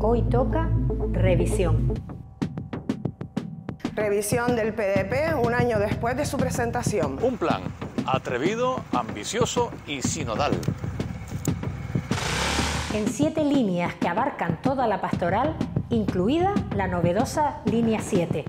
Hoy toca revisión. Revisión del PDP un año después de su presentación. Un plan atrevido, ambicioso y sinodal. En 7 líneas que abarcan toda la pastoral, incluida la novedosa línea 7.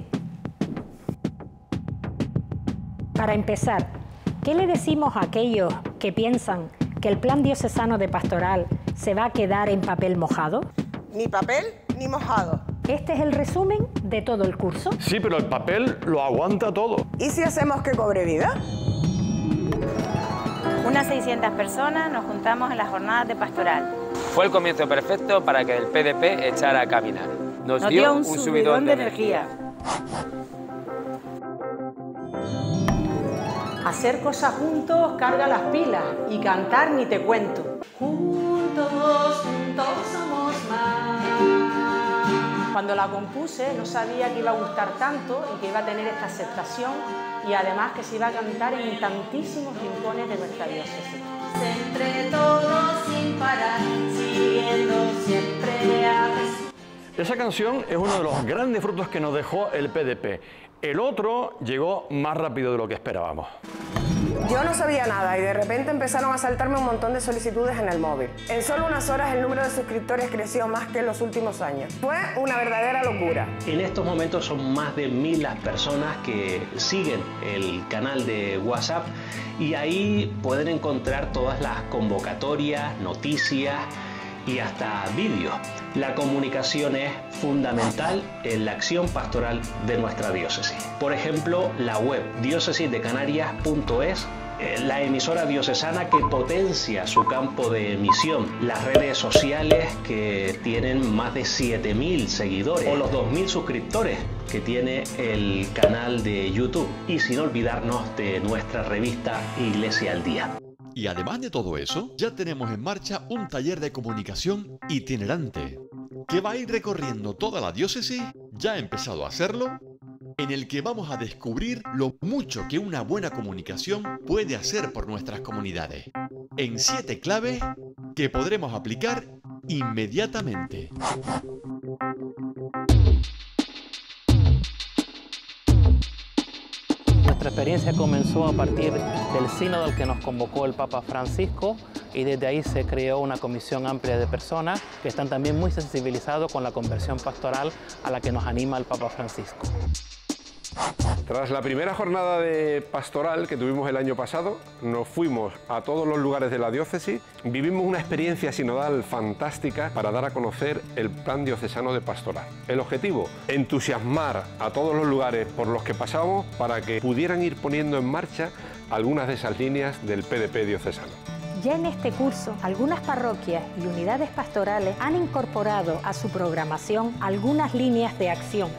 Para empezar, ¿qué le decimos a aquellos que piensan que el Plan Diocesano de Pastoral se va a quedar en papel mojado? Ni papel ni mojado. Este es el resumen de todo el curso. Sí, pero el papel lo aguanta todo. ¿Y si hacemos que cobre vida? Unas 600 personas nos juntamos en las jornadas de pastoral. Fue el comienzo perfecto para que el PDP echara a caminar. Nos dio un subidón de energía. Hacer cosas juntos carga las pilas y cantar ni te cuento. Juntos, juntos somos más. Cuando la compuse no sabía que iba a gustar tanto y que iba a tener esta aceptación y además que se iba a cantar en tantísimos rincones de nuestra diócesis. Entre todos sin parar, siguiendo siempre a Jesús. Esa canción es uno de los grandes frutos que nos dejó el PDP. El otro llegó más rápido de lo que esperábamos. Yo no sabía nada y de repente empezaron a saltarme un montón de solicitudes en el móvil. En solo unas horas el número de suscriptores creció más que en los últimos años. Fue una verdadera locura. En estos momentos son más de 1000 las personas que siguen el canal de WhatsApp y ahí pueden encontrar todas las convocatorias, noticias y hasta vídeos. La comunicación es fundamental en la acción pastoral de nuestra diócesis. Por ejemplo, la web diócesisdecanarias.es, la emisora diocesana que potencia su campo de emisión, las redes sociales que tienen más de 7000 seguidores o los 2000 suscriptores que tiene el canal de YouTube, y sin olvidarnos de nuestra revista Iglesia al Día. Y además de todo eso, ya tenemos en marcha un taller de comunicación itinerante que va a ir recorriendo toda la diócesis, ya ha empezado a hacerlo, en el que vamos a descubrir lo mucho que una buena comunicación puede hacer por nuestras comunidades, en 7 claves que podremos aplicar inmediatamente. Nuestra experiencia comenzó a partir del sínodo al que nos convocó el Papa Francisco, y desde ahí se creó una comisión amplia de personas que están también muy sensibilizados con la conversión pastoral a la que nos anima el Papa Francisco. Tras la primera jornada de pastoral que tuvimos el año pasado, nos fuimos a todos los lugares de la diócesis, vivimos una experiencia sinodal fantástica para dar a conocer el Plan Diocesano de Pastoral. El objetivo, entusiasmar a todos los lugares por los que pasamos para que pudieran ir poniendo en marcha algunas de esas líneas del PDP diocesano. Ya en este curso, algunas parroquias y unidades pastorales han incorporado a su programación algunas líneas de acción.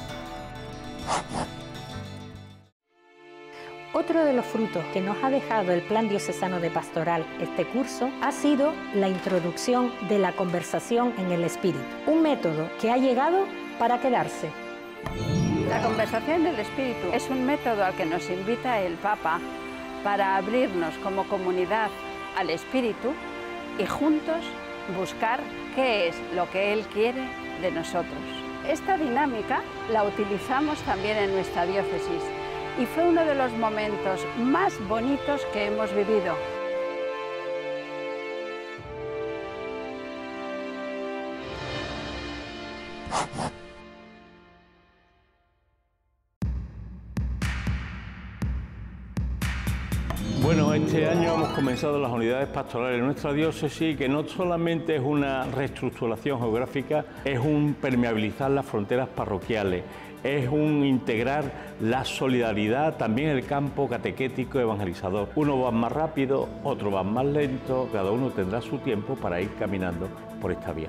Otro de los frutos que nos ha dejado el Plan Diocesano de Pastoral este curso ha sido la introducción de la conversación en el Espíritu, un método que ha llegado para quedarse. La conversación del Espíritu es un método al que nos invita el Papa para abrirnos como comunidad al Espíritu y juntos buscar qué es lo que Él quiere de nosotros. Esta dinámica la utilizamos también en nuestra diócesis y fue uno de los momentos más bonitos que hemos vivido. Bueno, este año hemos comenzado las unidades pastorales en nuestra diócesis, que no solamente es una reestructuración geográfica, es un permeabilizar las fronteras parroquiales, es un integrar la solidaridad también en el campo catequético evangelizador. Uno va más rápido, otro va más lento, cada uno tendrá su tiempo para ir caminando por esta vía.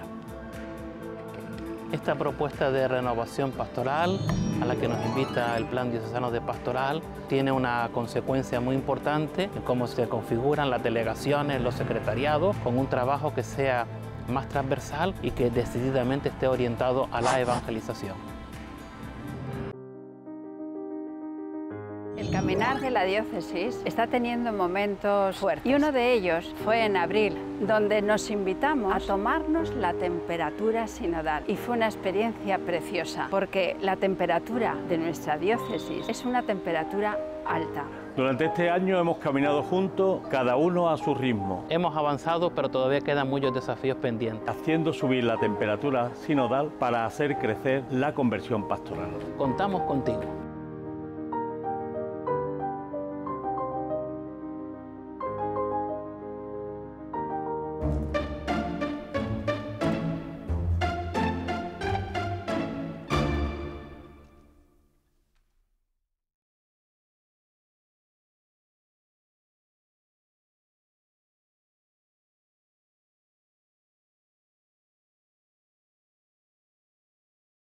Esta propuesta de renovación pastoral a la que nos invita el Plan Diocesano de Pastoral tiene una consecuencia muy importante en cómo se configuran las delegaciones, los secretariados, con un trabajo que sea más transversal y que decididamente esté orientado a la evangelización. El caminar de la diócesis está teniendo momentos fuertes y uno de ellos fue en abril, donde nos invitamos a tomarnos la temperatura sinodal y fue una experiencia preciosa porque la temperatura de nuestra diócesis es una temperatura alta. Durante este año hemos caminado juntos, cada uno a su ritmo. Hemos avanzado, pero todavía quedan muchos desafíos pendientes. Haciendo subir la temperatura sinodal para hacer crecer la conversión pastoral. Contamos contigo.